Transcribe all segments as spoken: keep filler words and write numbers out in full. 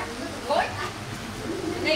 gối đi.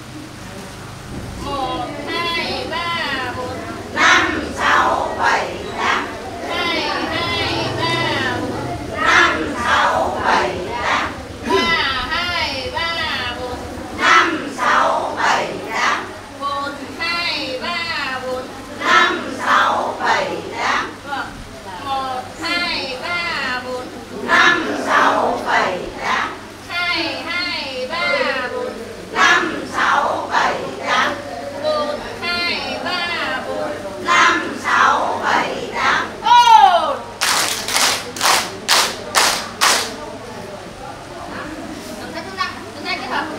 Một hai ba bốn năm sáu bảy tám. hai hai ba bốn năm sáu bảy tám. ba hai ba bốn năm sáu bảy tám. bốn hai ba bốn năm sáu bảy tám. vâng một hai ba bốn năm sáu bảy tám. hai hai ba bốn năm sáu bảy tám. bốn hai ba bốn năm sáu bảy tám. một. Động tác thứ năm, thứ hai kết hợp.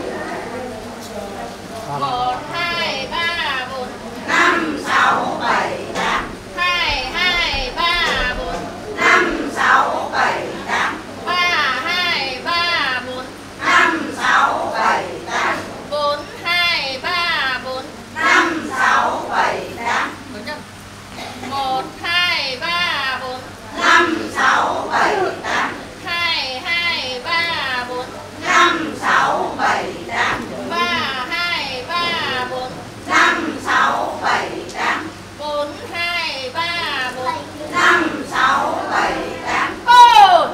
Một hai ba bốn năm sáu bảy tám. hai hai ba bốn năm sáu bảy tám. ba hai ba bốn năm sáu bảy tám. bốn hai ba bốn năm sáu bảy tám. đúng chưa? Một hai ba bốn năm sáu bảy tám. hai hai ba bốn năm sáu bảy tám. ba hai ba bốn năm sáu bảy tám. bốn hai ba bốn năm sáu bảy tám. một.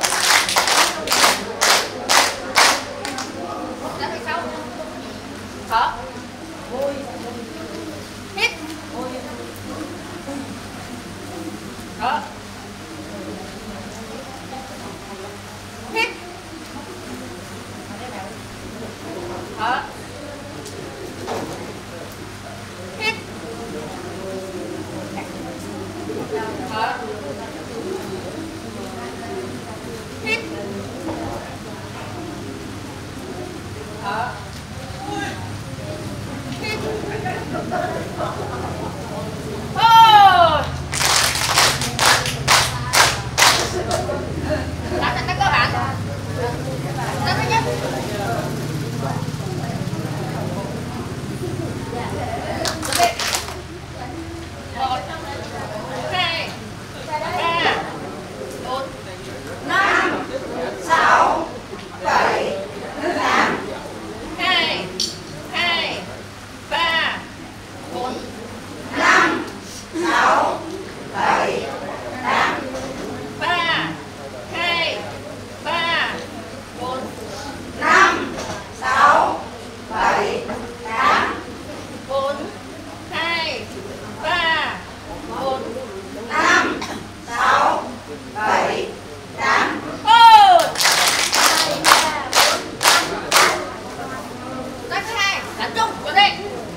Ra phía sau. Thở. Hít. Thở. Hít. Thở. Hít. Thở. Hít. Thở. Hít. Thôi. Đã thành các cơ bản. Đó thứ nhất. Chuẩn bị. Một, hai, ba, bốn, năm sáu bảy tám. hai, hai, ba, bốn, năm sáu bảy tám. ba, hai, ba, bốn, năm sáu bảy tám. bốn, hai, ba, bốn, năm sáu bảy tám. một. Cái thứ hai, đánh chung vào đây.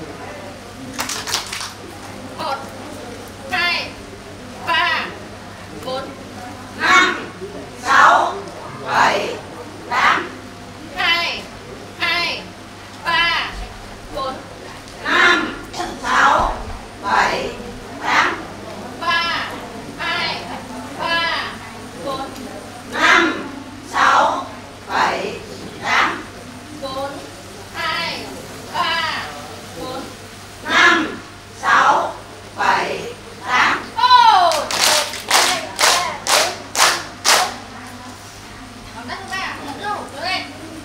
Một, hai, ba, bốn, năm sáu bảy tám. hai, hai, ba, bốn, năm sáu bảy tám. ba, hai, ba, bốn, năm sáu bảy tám. bốn, hai, ba, bốn, năm sáu bảy tám. một. Động tác thứ ba, đánh chung vào đây.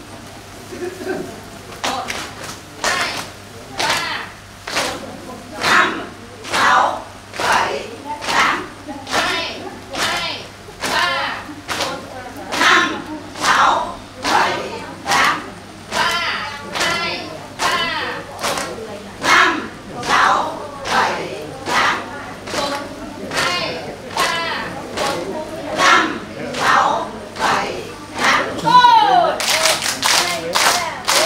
Một, hai, ba, năm sáu bảy tám. hai, hai, ba, bốn, năm sáu bảy tám. ba, hai, ba, năm sáu bảy tám. bốn, hai, ba, bốn, năm sáu bảy tám. một.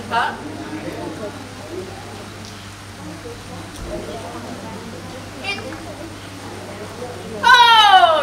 Đó. Thôi.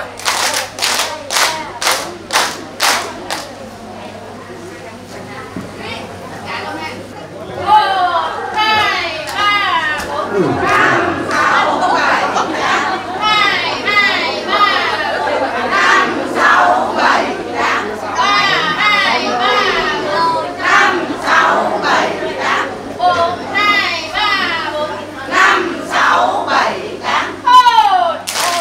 Một, hai, ba, bốn. năm, sáu, bảy, tám. Hai, hai, ba, bốn. Năm, sáu, bảy, tám. Ba, hai, ba, bốn. Năm, sáu, bảy, tám. Bốn, hai, ba, bốn. Năm, sáu, bảy, tám. Thôi.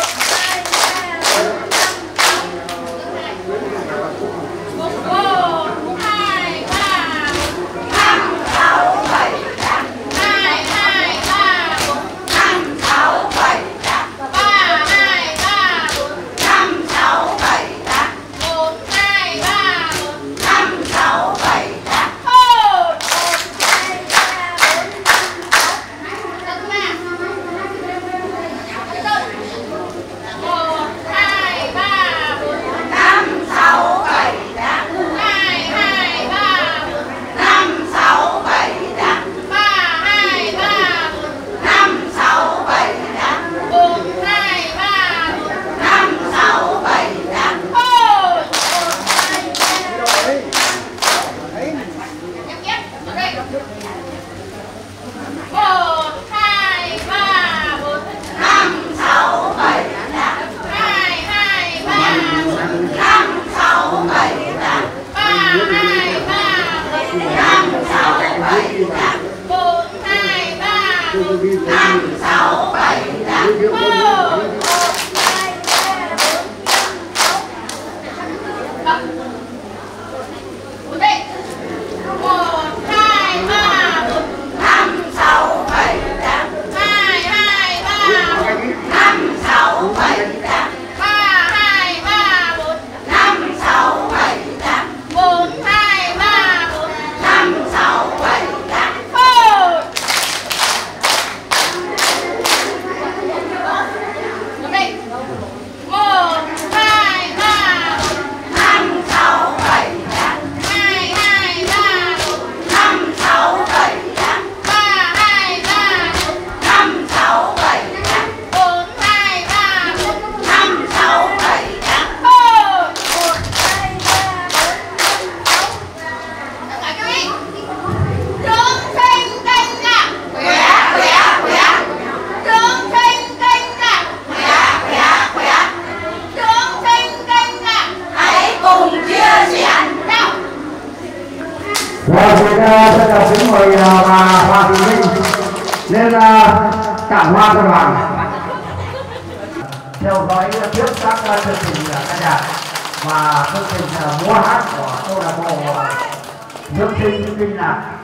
Một, hai, ba, Năm, sáu, bảy, tám. hai, hai, ba, bốn. Năm, sáu, bảy, tám. Ba, hai, ba, bốn. Năm, sáu, bảy, tám. Bốn, hai, ba, bốn. Năm, sáu, bảy, tám. Thôi. Được mà. Một, hai, ba, bốn. Năm, sáu, bảy, tám. Hai, hai, ba, bốn. Năm, sáu, bảy, tám. Ba, hai, ba, bốn. Năm, sáu, bảy, tám. Bốn, hai, ba, bốn. Năm, sáu, bảy, tám. Thôi. Nhắc nhắc. Ở đây. Một, hai, ba, bốn. Năm, sáu, bảy, tám. Hai, hai, ba, bốn. Năm, sáu, bảy, tám. Ba, hai, ba, bốn. Năm, sáu, bảy, tám. Bốn, hai, ba, bốn. Năm, sáu, bảy, tám. Thôi. Ở đây. Một, hai, ba, bốn. Năm, sáu, bảy, tám. Hai, hai, ba, bốn. Năm, sáu, bảy, tám. Ba, hai, ba, bốn. Năm, sáu, bảy, tám. Bốn, hai, ba, bốn. Năm, sáu, bảy, tám. Thôi. Ở đây. Một, hai, ba, bốn. Năm, sáu, bảy, tám. Hai, hai, ba, bốn. Năm, sáu, bảy, tám. Ba, hai, ba, bốn. Năm, sáu, bảy, tám. Bốn, hai, ba, bốn. Năm, sáu, bảy, tám. Thôi. Tất cả các vị. Trướng sinh kênh lạc. Khỏe, khỏe, khỏe. Trướng sinh kênh lạc. Khỏe, khỏe, khỏe. Trướng sinh kênh lạc. Hãy cùng chia sẻ. Nào. Rồi, xin tất cả kính mời bà Hoa Thị Minh lên cảm hoa cho đoàn. Theo dõi tiếp các chương trình ca nhạc và chương trình múa hát của câu lạc bộ Dưỡng sinh Kinh Lạc.